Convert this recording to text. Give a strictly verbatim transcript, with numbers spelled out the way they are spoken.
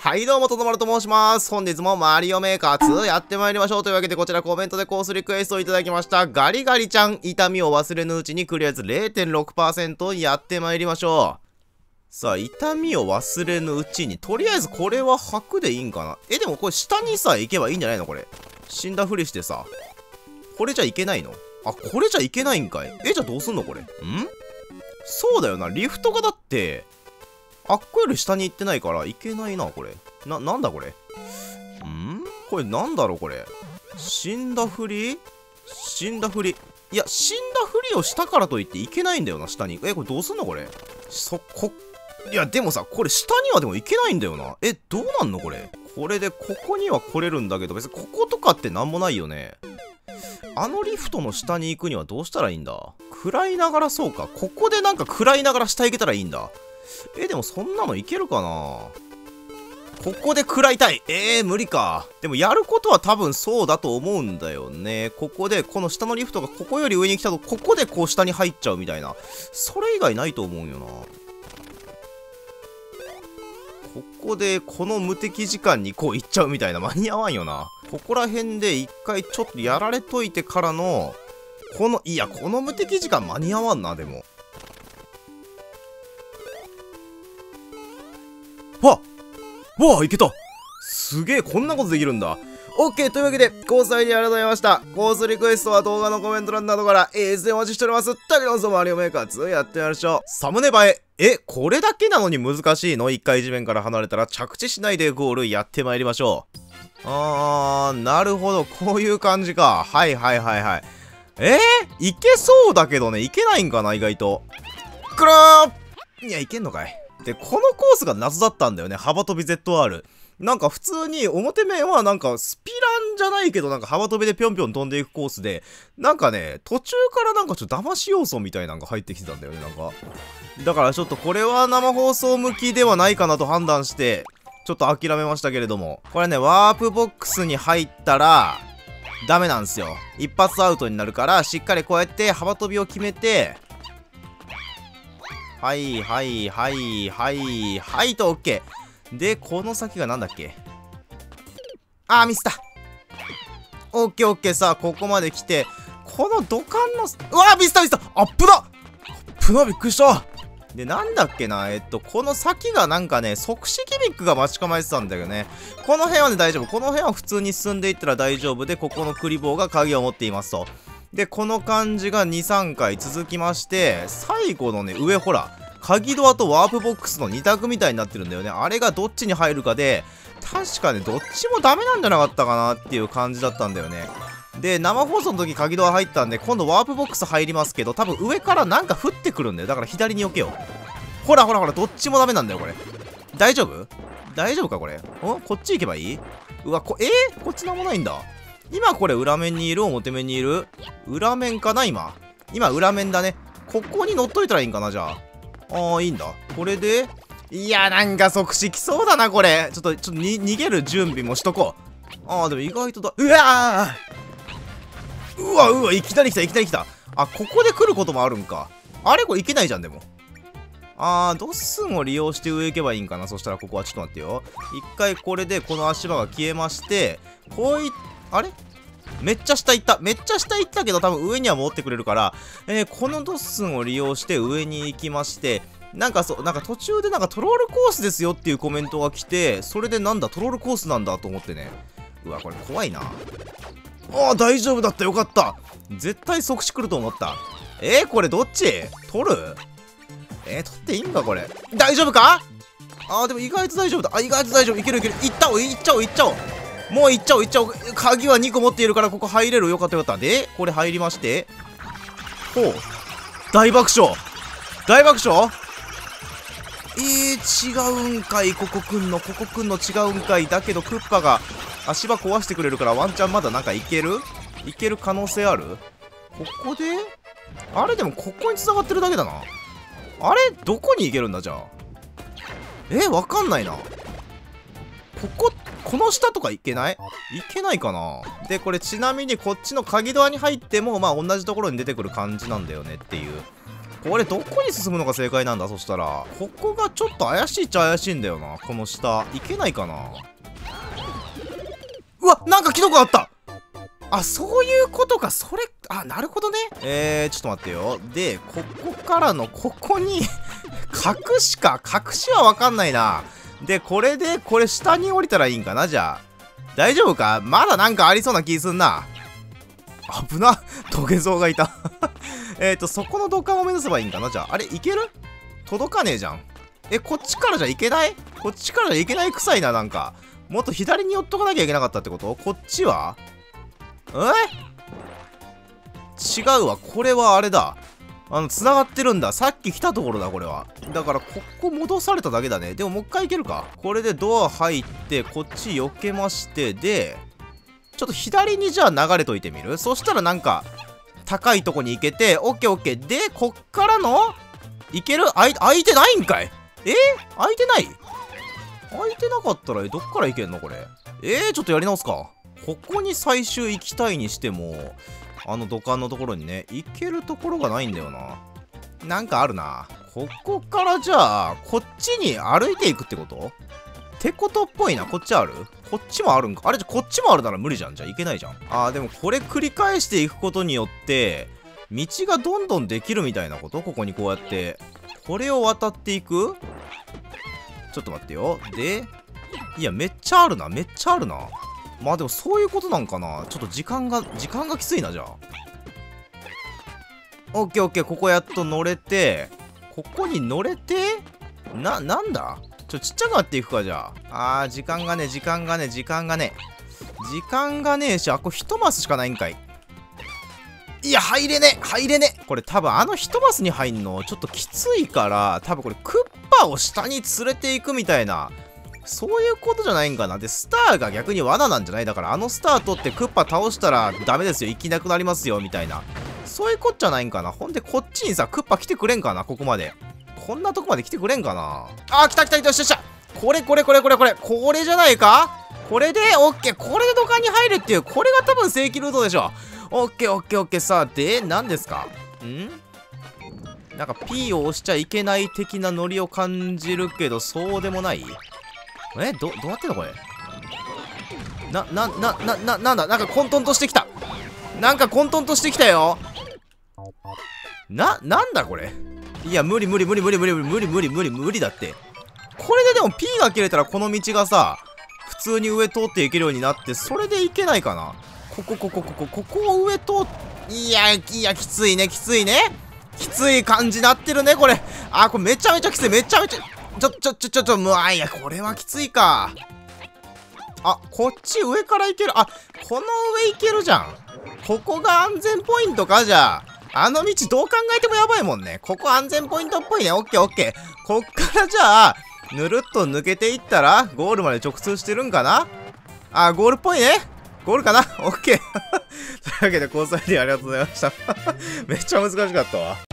はいどうも、とどまると申します。本日もマリオメーカーツーやってまいりましょう。というわけでこちらコメントでコースリクエストをいただきました。ガリガリちゃん、痛みを忘れぬうちにクリア率 れいてんろくパーセント やってまいりましょう。さあ、痛みを忘れぬうちに、とりあえずこれは白でいいんかな。え、でもこれ下にさ、行けばいいんじゃないのこれ。死んだふりしてさ。これじゃいけないの？あ、これじゃいけないんかい。え、じゃあどうすんのこれ。ん？そうだよな、リフトがだって、あっこより下に行ってないからいけないな、これ。な、なんだこれ。ん？これなんだろう、これ。死んだふり死んだふり。いや、死んだふりをしたからといっていけないんだよな、下に。え、これどうすんのこれ。そ、こ、いや、でもさ、これ下にはでもいけないんだよな。え、どうなんのこれ。これでここには来れるんだけど、別にこことかってなんもないよね。あのリフトの下に行くにはどうしたらいいんだ。食らいながらそうか。ここでなんか食らいながら下行けたらいいんだ。え、でもそんなのいけるかな。ここで食らいたい。えー、無理か。でもやることは多分そうだと思うんだよね。ここで、この下のリフトがここより上に来たと、ここでこう下に入っちゃうみたいな。それ以外ないと思うよな。ここで、この無敵時間にこう行っちゃうみたいな。間に合わんよな。ここら辺で一回ちょっとやられといてからの、この、いや、この無敵時間間に合わんな、でも。わっわあ、いけた。すげえ、こんなことできるんだ。オッケー、というわけで、コースアイディアありがとうございました。コースリクエストは動画のコメント欄などから、えー、いつでお待ちしております。だけど、そマリオメーカーツーやってみましょう。サムネ映え。え、これだけなのに難しいの？一回地面から離れたら着地しないでゴールやってまいりましょう。あー、なるほど。こういう感じか。はいはいはいはい。えー、いけそうだけどね、いけないんかな、意外と。くるーいや、いけんのかい。で、このコースが謎だったんだよね。幅跳び ゼットアール。なんか普通に表面はなんかスピランじゃないけどなんか幅跳びでぴょんぴょん飛んでいくコースで、なんかね、途中からなんかちょっと騙し要素みたいなのが入ってきてたんだよね、なんか。だからちょっとこれは生放送向きではないかなと判断して、ちょっと諦めましたけれども。これね、ワープボックスに入ったら、ダメなんですよ。一発アウトになるから、しっかりこうやって幅跳びを決めて、はいはいはいはいはいと OK。で、この先がなんだっけ。あー、ミスった。オッケーオッケー。さあ、ここまで来て、この土管の、うわー、ミスったミスった。アップだアップだ、びっくりした。で、なんだっけな、えっと、この先がなんかね、即死ギミックが待ち構えてたんだよね。この辺はね、大丈夫。この辺は普通に進んでいったら大丈夫で、ここのクリボーが鍵を持っていますと。で、この感じがに、さんかい続きまして、最後のね、上ほら、鍵ドアとワープボックスのに択みたいになってるんだよね。あれがどっちに入るかで、確かね、どっちもダメなんじゃなかったかなっていう感じだったんだよね。で、生放送の時鍵ドア入ったんで、今度ワープボックス入りますけど、多分上からなんか降ってくるんだよ。だから左に避けよう。ほらほらほら、どっちもダメなんだよ、これ。大丈夫？大丈夫か、これ。ん？こっち行けばいい？うわ、こ、えー、こっちなんもないんだ。今これ裏面にいる？表面にいる？裏面かな、今。今裏面だね。ここに乗っといたらいいんかな、じゃあ。ああ、いいんだ。これで、いや、なんか即死きそうだな、これ。ちょっと、ちょっとに、逃げる準備もしとこう。ああ、でも意外とだ、うわーうわうわ、いきなり来た、いきなり来た。あ、ここで来ることもあるんか。あれこれいけないじゃん、でも。あー、ドッスンを利用して上行けばいいんかな。そしたらここはちょっと待ってよ。一回これでこの足場が消えまして、こうい、あれめっちゃ下行った。めっちゃ下行ったけど多分上には戻ってくれるから、えー、このドッスンを利用して上に行きまして、なんかそう、なんか途中でなんかトロールコースですよっていうコメントが来て、それでなんだ、トロールコースなんだと思ってね。うわ、これ怖いな。ああ、大丈夫だった。よかった。絶対即死来ると思った。えー、これどっち取るえー、取っていいんかこれ。大丈夫かあー、でも意外と大丈夫だ。あ、意外と大丈夫。いけるいける。行ったおう、行っちゃおう、行っちゃおう。もう行っちゃおう、行っちゃおう。鍵はにこ持っているからここ入れる。よかったよかった。で、これ入りまして。ほう。大爆笑大爆笑えー、違うんかい。ここくんの、ここくんの違うんかい。だけどクッパが足場壊してくれるからワンチャンまだなんかいけるいける可能性ある。ここであれでもここに繋がってるだけだな。あれどこに行けるんだじゃあ。え、わかんないな。ここ、この下とか行けない？行けないかな。で、これちなみにこっちの鍵ドアに入っても、まあ同じところに出てくる感じなんだよねっていう。 これどこに進むのが正解なんだ。そしたらここがちょっと怪しいっちゃ怪しいんだよな。この下いけないかな。うわ、なんかキノコあった。あ、そういうことか。それ、あ、なるほどね。えー、ちょっと待ってよ。で、ここからのここに隠しか。隠しはわかんないな。で、これで、これ下に降りたらいいんかな。じゃあ大丈夫か。まだなんかありそうな気すんな。危な。トゲゾウがいたえっとそこの土管を目指せばいいんかな。じゃああれいける？届かねえじゃん。え、こっちからじゃいけない？こっちからじゃいけないくさいな。なんかもっと左に寄っとかなきゃいけなかったってこと？こっちはえ違うわ。これはあれだ。あの繋がってるんだ。さっき来たところだ。これはだからここ戻されただけだね。でももう一回行けるか。これでドア入ってこっち避けまして、でちょっと左にじゃあ流れといてみる。そしたらなんか高いとこに行けて、オッケーオッケー。でこっからの行ける？あい開いてないんかい。えー、開いてない？開いてなかったらどっから行けんのこれ。えー、ちょっとやり直すか。ここに最終行きたいにしても、あの土管のところにね行けるところがないんだよな。なんかあるな。ここからじゃあこっちに歩いていくってこと？ってことっぽいな。こっちある？こっちもあるんか。あれじゃこっちもあるなら無理じゃん。じゃあいけないじゃん。あーでもこれ繰り返していくことによって道がどんどんできるみたいなこと？ここにこうやってこれを渡っていく？ちょっと待ってよ。でいやめっちゃあるな。めっちゃあるな。まあでもそういうことなんかな。ちょっと時間が時間がきついな。じゃあオッケーオッケー。ここやっと乗れて、ここに乗れてな、なんだちょ、ちっちゃくなっていくか。じゃああー時間がね時間がね時間がね時間がねえし、あ、これ一マスしかないんかい。いや入れね入れねこれ多分あの一マスに入んのちょっときついから、多分これクッパを下に連れていくみたいな、そういうことじゃないんかな。でスターが逆に罠なんじゃない？だからあのスター取ってクッパ倒したらダメですよ、生きなくなりますよみたいな、そういうこっちゃないんかな。ほんでこっちにさクッパ来てくれんかな。ここまでこんなとこまで来てくれんかな。あー来た来た来た。よしよしよし。これこれこれこれこれこれじゃないか。これでオッケー。これで土管に入るっていう、これが多分正規ルートでしょ。オッケーオッケーオッケー。さあで何ですか？んなんか P を押しちゃいけない的なノリを感じるけど、そうでもない。えどどうなってんのこれ。ななななななんだ。なんか混沌としてきた。なんか混沌としてきたよ。ななんだこれ。いや無理無理無理無理無理無理無理無理無理無理だって。これででも P が切れたらこの道がさ普通に上通っていけるようになって、それでいけないかな。ここここここここを上通っ、いやいやきついねきついねきつい感じなってるねこれ。あこれめちゃめちゃきつい。めちゃめちゃちょちょちょちょちょもう、あいやこれはきついか。あこっち上から行ける。あこの上行けるじゃん。ここが安全ポイントか。じゃああの道どう考えてもやばいもんね。ここ安全ポイントっぽいね。オッケーオッケー。こっからじゃあぬるっと抜けていったらゴールまで直通してるんかな。あゴールっぽいね。ゴールかな。オッケーというわけで交際でありがとうございましためっちゃ難しかったわ。